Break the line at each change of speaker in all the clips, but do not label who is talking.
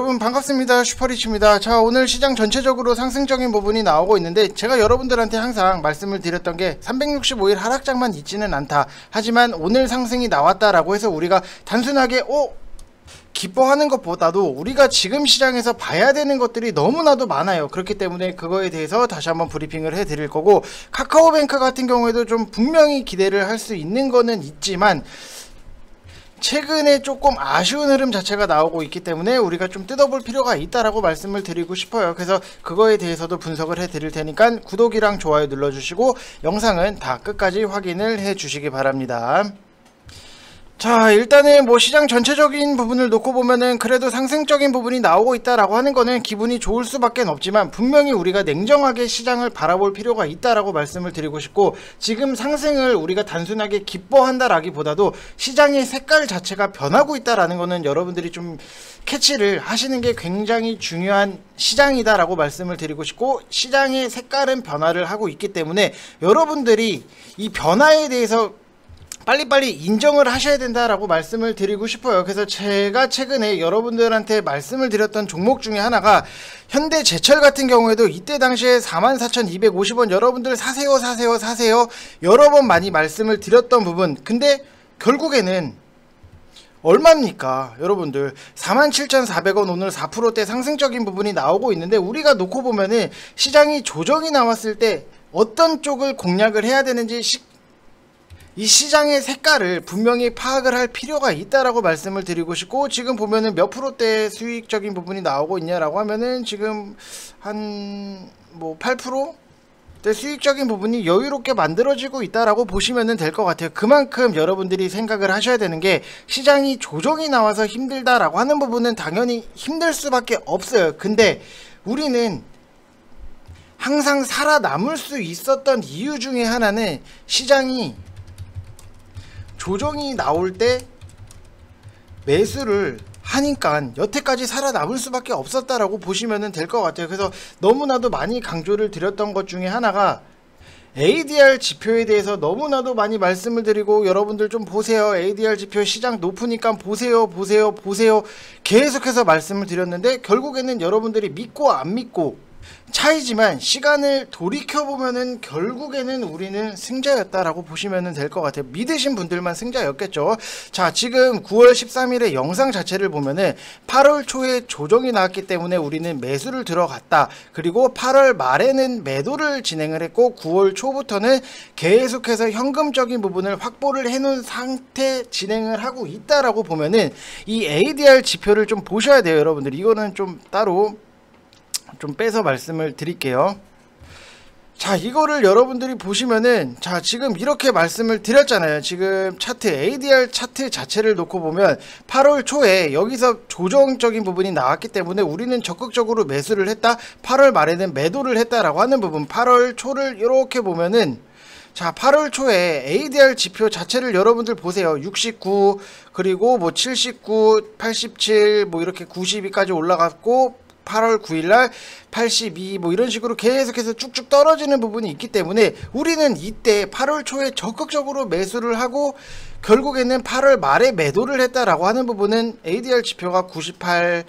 여러분 반갑습니다. 슈퍼리치입니다. 자, 오늘 시장 전체적으로 상승적인 부분이 나오고 있는데 제가 여러분들한테 항상 말씀을 드렸던 게 365일 하락장만 있지는 않다. 하지만 오늘 상승이 나왔다라고 해서 우리가 단순하게 기뻐하는 것보다도 우리가 지금 시장에서 봐야 되는 것들이 너무나도 많아요. 그렇기 때문에 그거에 대해서 다시 한번 브리핑을 해드릴 거고, 카카오뱅크 같은 경우에도 좀 분명히 기대를 할 수 있는 거는 있지만 최근에 조금 아쉬운 흐름 자체가 나오고 있기 때문에 우리가 좀 뜯어볼 필요가 있다라고 말씀을 드리고 싶어요. 그래서 그거에 대해서도 분석을 해 드릴 테니까 구독이랑 좋아요 눌러주시고 영상은 다 끝까지 확인을 해 주시기 바랍니다. 자, 일단은 뭐 시장 전체적인 부분을 놓고 보면은 그래도 상승적인 부분이 나오고 있다라고 하는 거는 기분이 좋을 수밖에 없지만, 분명히 우리가 냉정하게 시장을 바라볼 필요가 있다라고 말씀을 드리고 싶고, 지금 상승을 우리가 단순하게 기뻐한다라기보다도 시장의 색깔 자체가 변하고 있다라는 거는 여러분들이 좀 캐치를 하시는 게 굉장히 중요한 시장이다라고 말씀을 드리고 싶고, 시장의 색깔은 변화를 하고 있기 때문에 여러분들이 이 변화에 대해서 빨리빨리 인정을 하셔야 된다라고 말씀을 드리고 싶어요. 그래서 제가 최근에 여러분들한테 말씀을 드렸던 종목 중에 하나가 현대제철 같은 경우에도 이때 당시에 44,250원 여러분들 사세요 여러 번 많이 말씀을 드렸던 부분, 근데 결국에는 얼마입니까 여러분들? 47,400원, 오늘 4%대 상승적인 부분이 나오고 있는데, 우리가 놓고 보면은 시장이 조정이 나왔을 때 어떤 쪽을 공략을 해야 되는지 이 시장의 색깔을 분명히 파악을 할 필요가 있다라고 말씀을 드리고 싶고, 지금 보면은 몇 프로대 수익적인 부분이 나오고 있냐라고 하면은 지금 한 뭐 8%대 수익적인 부분이 여유롭게 만들어지고 있다라고 보시면은 될 것 같아요. 그만큼 여러분들이 생각을 하셔야 되는 게, 시장이 조정이 나와서 힘들다라고 하는 부분은 당연히 힘들 수밖에 없어요. 근데 우리는 항상 살아남을 수 있었던 이유 중에 하나는 시장이 조정이 나올 때 매수를 하니까 여태까지 살아남을 수밖에 없었다라고 보시면 될 것 같아요. 그래서 너무나도 많이 강조를 드렸던 것 중에 하나가 ADR 지표에 대해서 너무나도 많이 말씀을 드리고, 여러분들 좀 보세요, ADR 지표 시장 높으니까 보세요 계속해서 말씀을 드렸는데, 결국에는 여러분들이 믿고 안 믿고 차이지만 시간을 돌이켜보면은 결국에는 우리는 승자였다라고 보시면 될 것 같아요. 믿으신 분들만 승자였겠죠. 자, 지금 9월 13일의 영상 자체를 보면은 8월 초에 조정이 나왔기 때문에 우리는 매수를 들어갔다. 그리고 8월 말에는 매도를 진행을 했고, 9월 초부터는 계속해서 현금적인 부분을 확보를 해놓은 상태 진행을 하고 있다라고 보면은 이 ADR 지표를 좀 보셔야 돼요, 여러분들. 이거는 좀 따로 좀 빼서 말씀을 드릴게요. 자, 이거를 여러분들이 보시면은, 자, 지금 이렇게 말씀을 드렸잖아요. 지금 차트, ADR 차트 자체를 놓고 보면 8월 초에 여기서 조정적인 부분이 나왔기 때문에 우리는 적극적으로 매수를 했다, 8월 말에는 매도를 했다라고 하는 부분, 8월 초를 이렇게 보면은, 자, 8월 초에 ADR 지표 자체를 여러분들 보세요. 69, 그리고 뭐 79, 87, 뭐 이렇게 92까지 올라갔고, 8월 9일날 82, 뭐 이런 식으로 계속해서 쭉쭉 떨어지는 부분이 있기 때문에 우리는 이때 8월 초에 적극적으로 매수를 하고, 결국에는 8월 말에 매도를 했다라고 하는 부분은 ADR 지표가 98,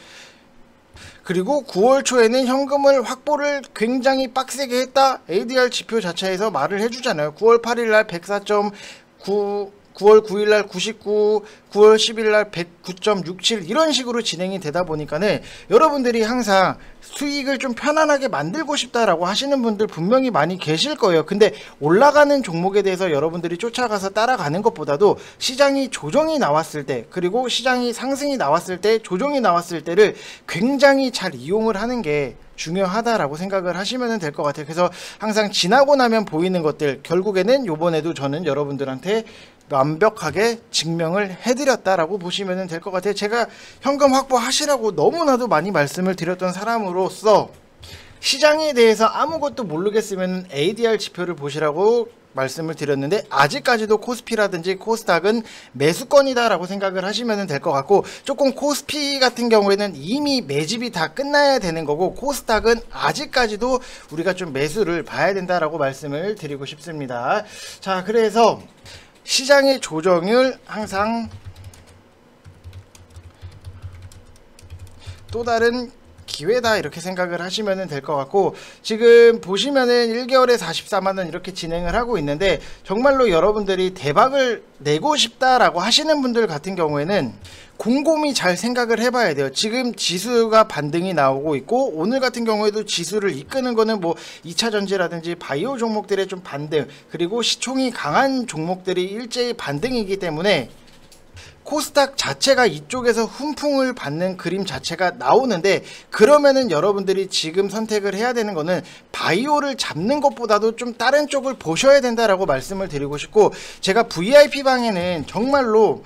그리고 9월 초에는 현금을 확보를 굉장히 빡세게 했다, ADR 지표 자체에서 말을 해주잖아요. 9월 8일날 104.9, 9월 9일날 99, 9월 10일날 109.67 이런 식으로 진행이 되다 보니까는 여러분들이 항상 수익을 좀 편안하게 만들고 싶다라고 하시는 분들 분명히 많이 계실 거예요. 근데 올라가는 종목에 대해서 여러분들이 쫓아가서 따라가는 것보다도 시장이 조정이 나왔을 때, 그리고 시장이 상승이 나왔을 때, 조정이 나왔을 때를 굉장히 잘 이용을 하는 게 중요하다라고 생각을 하시면 될 것 같아요. 그래서 항상 지나고 나면 보이는 것들, 결국에는 요번에도 저는 여러분들한테 완벽하게 증명을 해드렸다라고 보시면 될 것 같아요. 제가 현금 확보하시라고 너무나도 많이 말씀을 드렸던 사람으로서 시장에 대해서 아무것도 모르겠으면 ADR 지표를 보시라고 말씀을 드렸는데, 아직까지도 코스피라든지 코스닥은 매수권이다 라고 생각을 하시면 될 것 같고, 조금 코스피 같은 경우에는 이미 매집이 다 끝나야 되는 거고, 코스닥은 아직까지도 우리가 좀 매수를 봐야 된다라고 말씀을 드리고 싶습니다. 자, 그래서 시장의 조정을 항상 또 다른 기회다 이렇게 생각을 하시면 될 것 같고, 지금 보시면은 1개월에 44만원 이렇게 진행을 하고 있는데, 정말로 여러분들이 대박을 내고 싶다라고 하시는 분들 같은 경우에는 곰곰이 잘 생각을 해봐야 돼요. 지금 지수가 반등이 나오고 있고, 오늘 같은 경우에도 지수를 이끄는 거는 뭐 2차전지라든지 바이오 종목들의 좀 반등, 그리고 시총이 강한 종목들이 일제히 반등이기 때문에 코스닥 자체가 이쪽에서 훈풍을 받는 그림 자체가 나오는데, 그러면은 여러분들이 지금 선택을 해야 되는 거는 바이오를 잡는 것보다도 좀 다른 쪽을 보셔야 된다라고 말씀을 드리고 싶고, 제가 VIP 방에는 정말로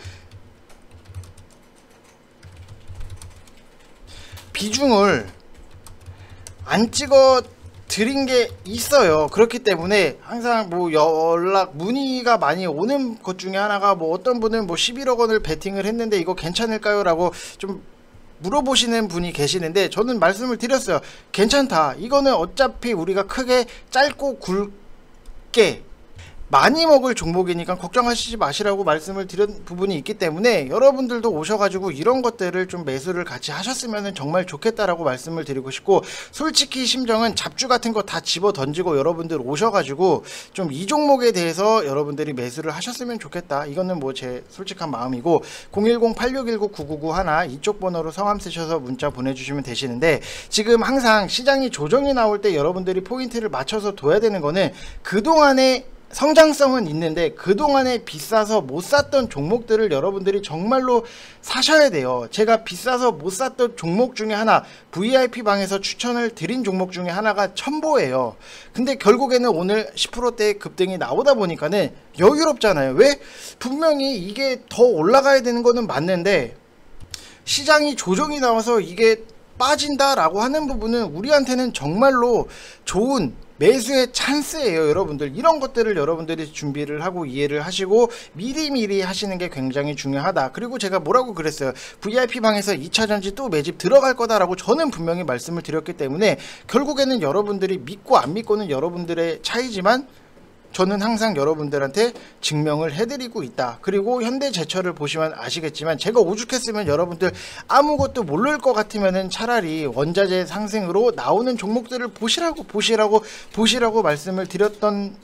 비중을 안 찍어 드린 게 있어요. 그렇기 때문에 항상 뭐 연락 문의가 많이 오는 것 중에 하나가, 뭐 어떤 분은 뭐 11억 원을 베팅을 했는데 이거 괜찮을까요? 라고 좀 물어보시는 분이 계시는데, 저는 말씀을 드렸어요. 괜찮다. 이거는 어차피 우리가 크게 짧고 굵게 많이 먹을 종목이니까 걱정하시지 마시라고 말씀을 드린 부분이 있기 때문에, 여러분들도 오셔가지고 이런 것들을 좀 매수를 같이 하셨으면 정말 좋겠다라고 말씀을 드리고 싶고, 솔직히 심정은 잡주 같은 거 다 집어 던지고 여러분들 오셔가지고 좀 이 종목에 대해서 여러분들이 매수를 하셨으면 좋겠다, 이거는 뭐 제 솔직한 마음이고, 010-8619-9991 이쪽 번호로 성함 쓰셔서 문자 보내주시면 되시는데, 지금 항상 시장이 조정이 나올 때 여러분들이 포인트를 맞춰서 둬야 되는 거는, 그동안에 성장성은 있는데 그동안에 비싸서 못 샀던 종목들을 여러분들이 정말로 사셔야 돼요. 제가 비싸서 못 샀던 종목 중에 하나, VIP 방에서 추천을 드린 종목 중에 하나가 첨보예요. 근데 결국에는 오늘 10%대 급등이 나오다 보니까는 여유롭잖아요. 왜? 분명히 이게 더 올라가야 되는 거는 맞는데, 시장이 조정이 나와서 이게 빠진다라고 하는 부분은 우리한테는 정말로 좋은 매수의 찬스예요. 여러분들 이런 것들을 여러분들이 준비를 하고 이해를 하시고 미리미리 하시는 게 굉장히 중요하다. 그리고 제가 뭐라고 그랬어요? VIP 방에서 2차전지 또 매집 들어갈 거다라고 저는 분명히 말씀을 드렸기 때문에, 결국에는 여러분들이 믿고 안 믿고는 여러분들의 차이지만 저는 항상 여러분들한테 증명을 해드리고 있다. 그리고 현대제철을 보시면 아시겠지만, 제가 오죽했으면 여러분들 아무것도 모를 것 같으면은 차라리 원자재 상승으로 나오는 종목들을 보시라고 말씀을 드렸던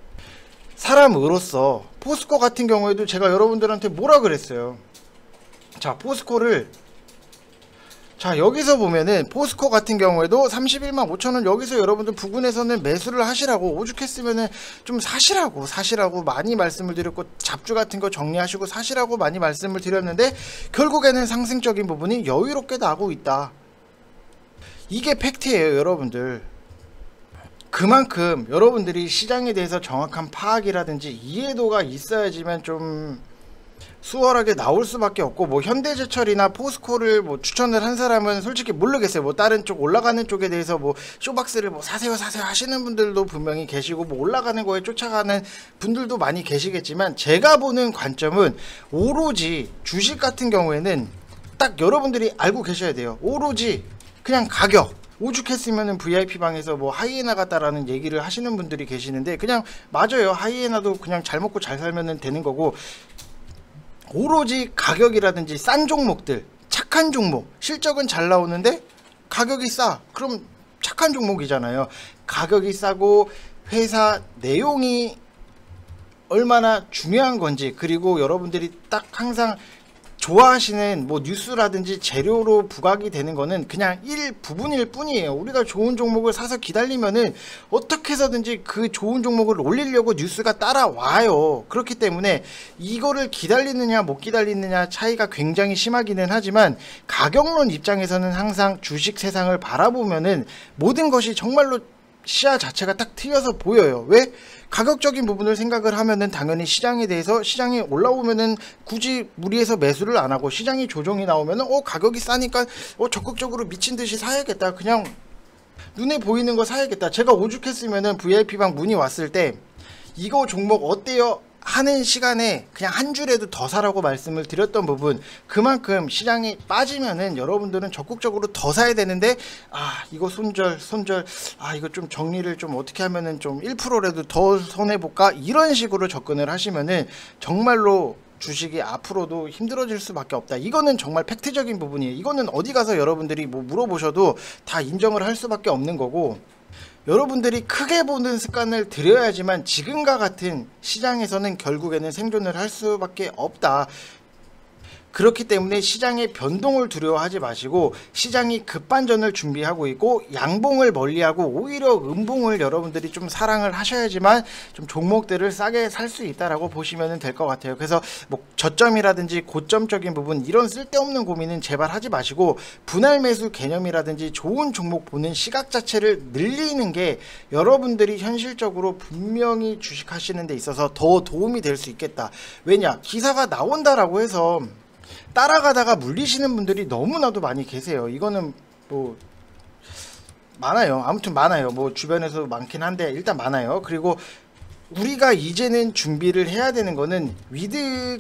사람으로서, 포스코 같은 경우에도 제가 여러분들한테 뭐라 그랬어요? 자, 포스코를, 자 여기서 보면은 포스코 같은 경우에도 31만 5천원, 여기서 여러분들 부근에서는 매수를 하시라고, 오죽했으면은 좀 사시라고 많이 말씀을 드렸고, 잡주 같은 거 정리하시고 사시라고 많이 말씀을 드렸는데, 결국에는 상승적인 부분이 여유롭게 나고 있다. 이게 팩트예요. 여러분들 그만큼 여러분들이 시장에 대해서 정확한 파악이라든지 이해도가 있어야지만 좀 수월하게 나올 수밖에 없고, 뭐 현대제철이나 포스코를 뭐 추천을 한 사람은 솔직히 모르겠어요. 뭐 다른 쪽 올라가는 쪽에 대해서 뭐 쇼박스를 뭐 사세요 하시는 분들도 분명히 계시고, 뭐 올라가는 거에 쫓아가는 분들도 많이 계시겠지만, 제가 보는 관점은 오로지 주식 같은 경우에는 딱 여러분들이 알고 계셔야 돼요. 오로지 그냥 가격, 오죽했으면은 VIP 방에서 뭐 하이에나 같다라는 얘기를 하시는 분들이 계시는데, 그냥 맞아요. 하이에나도 그냥 잘 먹고 잘 살면 되는 거고, 오로지 가격이라든지 싼 종목들, 착한 종목, 실적은 잘 나오는데 가격이 싸, 그럼 착한 종목이잖아요. 가격이 싸고 회사 내용이 얼마나 중요한 건지, 그리고 여러분들이 딱 항상 좋아하시는 뭐 뉴스라든지 재료로 부각이 되는 거는 그냥 일부분일 뿐이에요. 우리가 좋은 종목을 사서 기다리면은 어떻게 해서든지 그 좋은 종목을 올리려고 뉴스가 따라와요. 그렇기 때문에 이거를 기다리느냐 못 기다리느냐 차이가 굉장히 심하기는 하지만, 가격론 입장에서는 항상 주식 세상을 바라보면은 모든 것이 정말로 시야 자체가 딱 트여서 보여요. 왜? 가격적인 부분을 생각을 하면은 당연히 시장에 대해서, 시장이 올라오면은 굳이 무리해서 매수를 안 하고, 시장이 조정이 나오면은 가격이 싸니까 적극적으로 미친 듯이 사야겠다, 그냥 눈에 보이는 거 사야겠다. 제가 오죽했으면은 VIP방 문의 왔을 때 이거 종목 어때요? 하는 시간에 그냥 한 줄에도 더 사라고 말씀을 드렸던 부분, 그만큼 시장이 빠지면은 여러분들은 적극적으로 더 사야 되는데, 이거 손절, 이거 좀 정리를 좀 어떻게 하면은 좀 1%라도 더 손해볼까, 이런 식으로 접근을 하시면은 정말로 주식이 앞으로도 힘들어질 수밖에 없다. 이거는 정말 팩트적인 부분이에요. 이거는 어디 가서 여러분들이 뭐 물어보셔도 다 인정을 할 수밖에 없는 거고, 여러분들이 크게 보는 습관을 들여야지만 지금과 같은 시장에서는 결국에는 생존을 할 수밖에 없다. 그렇기 때문에 시장의 변동을 두려워하지 마시고, 시장이 급반전을 준비하고 있고 양봉을 멀리하고 오히려 음봉을 여러분들이 좀 사랑을 하셔야지만 좀 종목들을 싸게 살 수 있다라고 보시면 될 것 같아요. 그래서 뭐 저점이라든지 고점적인 부분, 이런 쓸데없는 고민은 제발 하지 마시고, 분할 매수 개념이라든지 좋은 종목 보는 시각 자체를 늘리는 게 여러분들이 현실적으로 분명히 주식하시는 데 있어서 더 도움이 될 수 있겠다. 왜냐, 기사가 나온다라고 해서 따라가다가 물리시는 분들이 너무나도 많이 계세요. 이거는 뭐 많아요. 아무튼 많아요. 뭐 주변에서 많긴 한데 일단 많아요. 그리고 우리가 이제는 준비를 해야 되는 거는 위드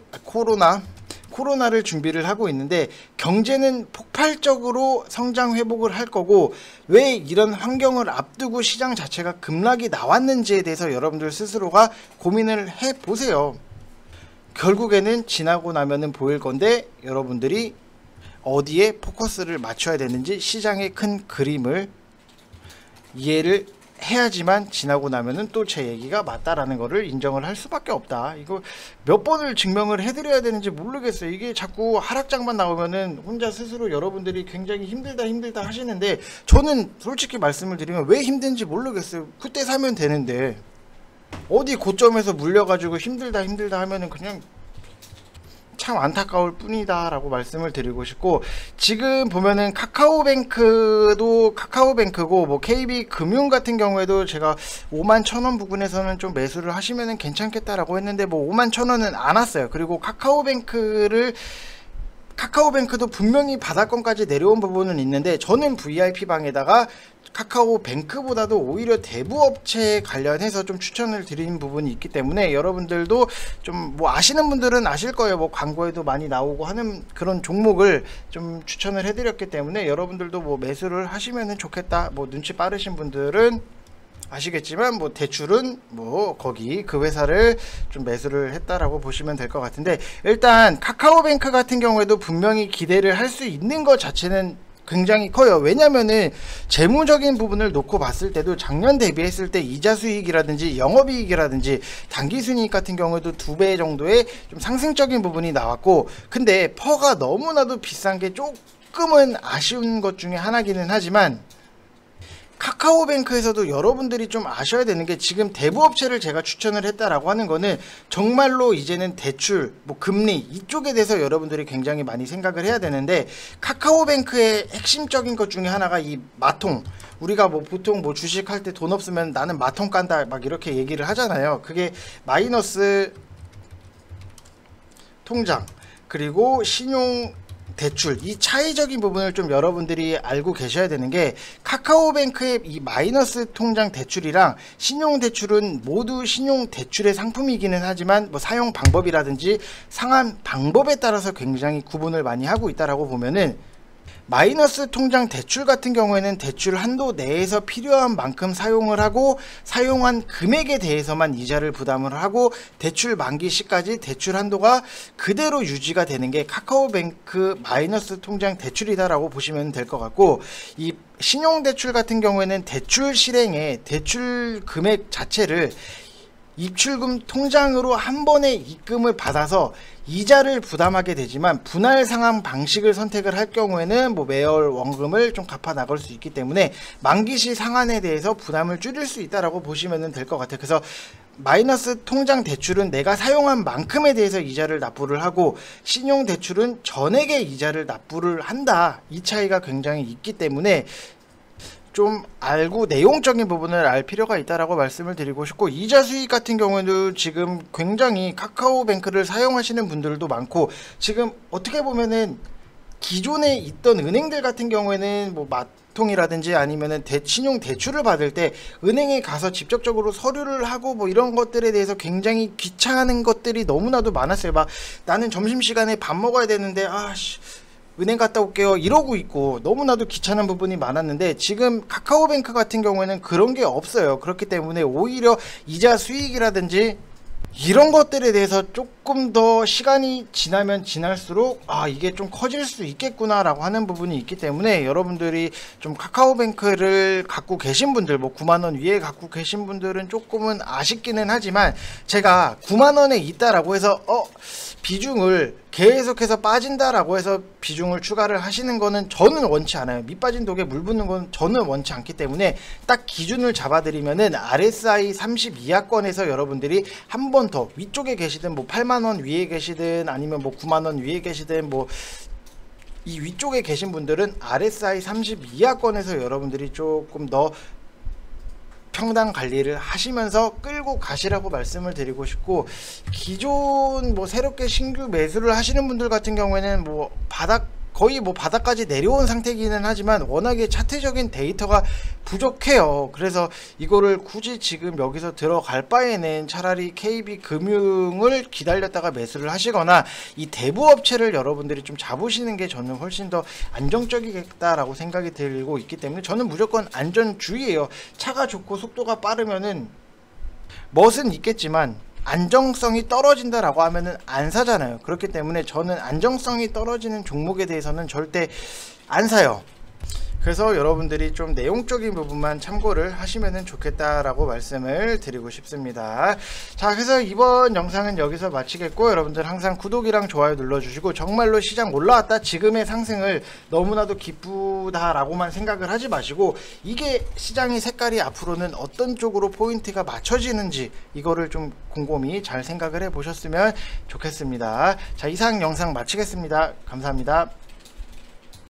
코로나를 준비를 하고 있는데, 경제는 폭발적으로 성장 회복을 할 거고, 왜 이런 환경을 앞두고 시장 자체가 급락이 나왔는지에 대해서 여러분들 스스로가 고민을 해 보세요. 결국에는 지나고 나면은 보일 건데, 여러분들이 어디에 포커스를 맞춰야 되는지 시장의 큰 그림을 이해를 해야지만 지나고 나면은 또 제 얘기가 맞다라는 거를 인정을 할 수밖에 없다. 이거 몇 번을 증명을 해드려야 되는지 모르겠어요. 이게 자꾸 하락장만 나오면은 혼자 스스로 여러분들이 굉장히 힘들다 하시는데, 저는 솔직히 말씀을 드리면 왜 힘든지 모르겠어요. 그때 사면 되는데 어디 고점에서 물려가지고 힘들다 하면은 그냥 참 안타까울 뿐이다 라고 말씀을 드리고 싶고, 지금 보면은 카카오뱅크도 카카오뱅크고, 뭐 KB금융 같은 경우에도 제가 51,000원 부근에서는 좀 매수를 하시면은 괜찮겠다라고 했는데, 뭐 51,000원은 안 왔어요. 그리고 카카오뱅크도 분명히 바닥권까지 내려온 부분은 있는데, 저는 VIP 방에다가 카카오뱅크보다도 오히려 대부업체 관련해서 좀 추천을 드린 부분이 있기 때문에, 여러분들도 좀 뭐 아시는 분들은 아실 거예요. 뭐 광고에도 많이 나오고 하는 그런 종목을 좀 추천을 해드렸기 때문에, 여러분들도 뭐 매수를 하시면 좋겠다. 뭐 눈치 빠르신 분들은 아시겠지만 뭐 대출은 뭐 거기 그 회사를 좀 매수를 했다라고 보시면 될 것 같은데, 일단 카카오뱅크 같은 경우에도 분명히 기대를 할 수 있는 것 자체는 굉장히 커요. 왜냐면은 재무적인 부분을 놓고 봤을 때도 작년 대비했을 때 이자 수익이라든지 영업이익이라든지 당기순이익 같은 경우에도 2배 정도의 좀 상승적인 부분이 나왔고, 근데 퍼가 너무나도 비싼 게 조금은 아쉬운 것 중에 하나기는 하지만, 카카오뱅크에서도 여러분들이 좀 아셔야 되는 게, 지금 대부업체를 제가 추천을 했다라고 하는 거는 정말로 이제는 대출, 뭐 금리 이쪽에 대해서 여러분들이 굉장히 많이 생각을 해야 되는데, 카카오뱅크의 핵심적인 것 중에 하나가 이 마통, 우리가 뭐 보통 뭐 주식할 때 돈 없으면 나는 마통 깐다 막 이렇게 얘기를 하잖아요. 그게 마이너스 통장 그리고 신용 대출, 이 차이적인 부분을 좀 여러분들이 알고 계셔야 되는 게, 카카오뱅크의 이 마이너스 통장 대출이랑 신용 대출은 모두 신용 대출의 상품이기는 하지만, 뭐 사용 방법이라든지 상환 방법에 따라서 굉장히 구분을 많이 하고 있다라고 보면은, 마이너스 통장 대출 같은 경우에는 대출 한도 내에서 필요한 만큼 사용을 하고, 사용한 금액에 대해서만 이자를 부담을 하고, 대출 만기 시까지 대출 한도가 그대로 유지가 되는 게 카카오뱅크 마이너스 통장 대출이다라고 보시면 될 것 같고, 이 신용대출 같은 경우에는 대출 실행에 대출 금액 자체를 입출금 통장으로 한 번에 입금을 받아서 이자를 부담하게 되지만, 분할 상환 방식을 선택을 할 경우에는 뭐 매월 원금을 좀 갚아 나갈 수 있기 때문에 만기시 상환에 대해서 부담을 줄일 수 있다라고 보시면 될 것 같아요. 그래서 마이너스 통장 대출은 내가 사용한 만큼에 대해서 이자를 납부를 하고, 신용 대출은 전액의 이자를 납부를 한다. 이 차이가 굉장히 있기 때문에 좀 알고 내용적인 부분을 알 필요가 있다라고 말씀을 드리고 싶고, 이자 수익 같은 경우에도 지금 굉장히 카카오뱅크를 사용하시는 분들도 많고, 지금 어떻게 보면은 기존에 있던 은행들 같은 경우에는 뭐 마통이라든지 아니면은 신용 대출을 받을 때 은행에 가서 직접적으로 서류를 하고 뭐 이런 것들에 대해서 굉장히 귀찮은 것들이 너무나도 많았어요. 막 나는 점심시간에 밥 먹어야 되는데 은행 갔다 올게요 이러고 있고, 너무나도 귀찮은 부분이 많았는데, 지금 카카오뱅크 같은 경우에는 그런 게 없어요. 그렇기 때문에 오히려 이자 수익이라든지 이런 것들에 대해서 조금 더 시간이 지나면 지날수록 이게 좀 커질 수 있겠구나 라고 하는 부분이 있기 때문에 여러분들이 좀 카카오뱅크를 갖고 계신 분들, 뭐 9만원 위에 갖고 계신 분들은 조금은 아쉽기는 하지만, 제가 9만원에 있다라고 해서 비중을 계속해서 빠진다라고 해서 비중을 추가를 하시는 거는 저는 원치 않아요. 밑 빠진 독에 물 붓는 건 저는 원치 않기 때문에, 딱 기준을 잡아드리면은 RSI 32하권에서 여러분들이 한 번 더 위쪽에 계시든, 뭐 8만원 위에 계시든, 아니면 뭐 9만원 위에 계시든, 뭐 이 위쪽에 계신 분들은 RSI 32하권에서 여러분들이 조금 더 평단 관리를 하시면서 끌고 가시라고 말씀을 드리고 싶고, 기존 뭐 새롭게 신규 매수를 하시는 분들 같은 경우에는 뭐 거의 뭐 바닥까지 내려온 상태이기는 하지만 워낙에 차트적인 데이터가 부족해요. 그래서 이거를 굳이 지금 여기서 들어갈 바에는 차라리 KB금융을 기다렸다가 매수를 하시거나 이 대부업체를 여러분들이 좀 잡으시는 게 저는 훨씬 더 안정적이겠다라고 생각이 들고 있기 때문에, 저는 무조건 안전주의예요. 차가 좋고 속도가 빠르면은 멋은 있겠지만 안정성이 떨어진다라고 하면은 안 사잖아요. 그렇기 때문에 저는 안정성이 떨어지는 종목에 대해서는 절대 안 사요. 그래서 여러분들이 좀 내용적인 부분만 참고를 하시면 좋겠다라고 말씀을 드리고 싶습니다. 자, 그래서 이번 영상은 여기서 마치겠고, 여러분들 항상 구독이랑 좋아요 눌러주시고, 정말로 시장 올라왔다 지금의 상승을 너무나도 기쁘다라고만 생각을 하지 마시고, 이게 시장의 색깔이 앞으로는 어떤 쪽으로 포인트가 맞춰지는지 이거를 좀 곰곰이 잘 생각을 해 보셨으면 좋겠습니다. 자, 이상 영상 마치겠습니다. 감사합니다.